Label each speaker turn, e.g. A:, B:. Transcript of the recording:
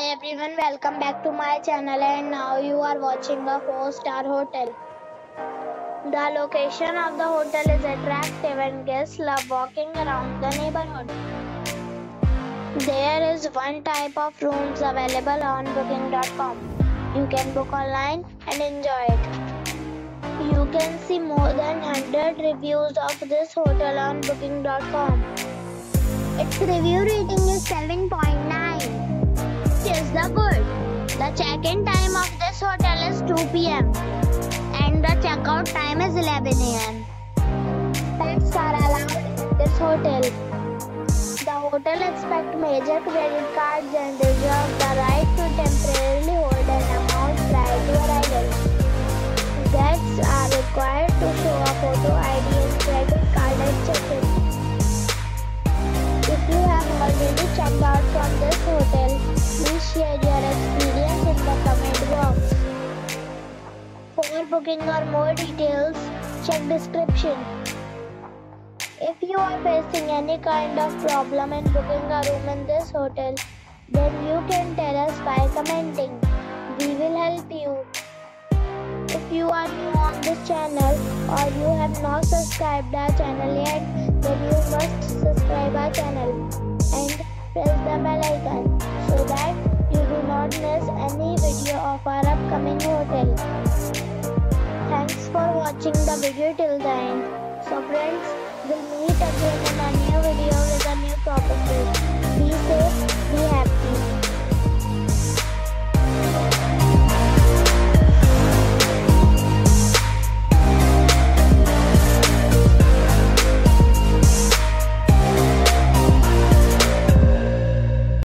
A: everyone, welcome back to my channel, and now you are watching a 4-star hotel. The location of the hotel is attractive and guests love walking around the neighborhood. There is one type of rooms available on booking.com. You can book online and enjoy it. You can see more than 100 reviews of this hotel on booking.com. Its review rating is 7.9. Is the good. The check-in time of this hotel is 2 p.m. and the check-out time is 11 a.m. Pets are allowed in this hotel. The hotel accepts major credit cards and reserves the right to temporarily hold an amount prior to arrival. Guests are required to show a photo ID and credit card at check-in. If you have already checked out from this hotel, please share your experience in the comment box. For booking or more details, check description. If you are facing any kind of problem in booking a room in this hotel, then you can tell us by commenting. We will help you. If you are new on this channel or you have not subscribed our channel yet, then you must subscribe our channel and press the bell icon so that you do not miss any video of our upcoming hotel. Thanks for watching the video till the end. So friends, we'll meet again in a new video with a new property. Be safe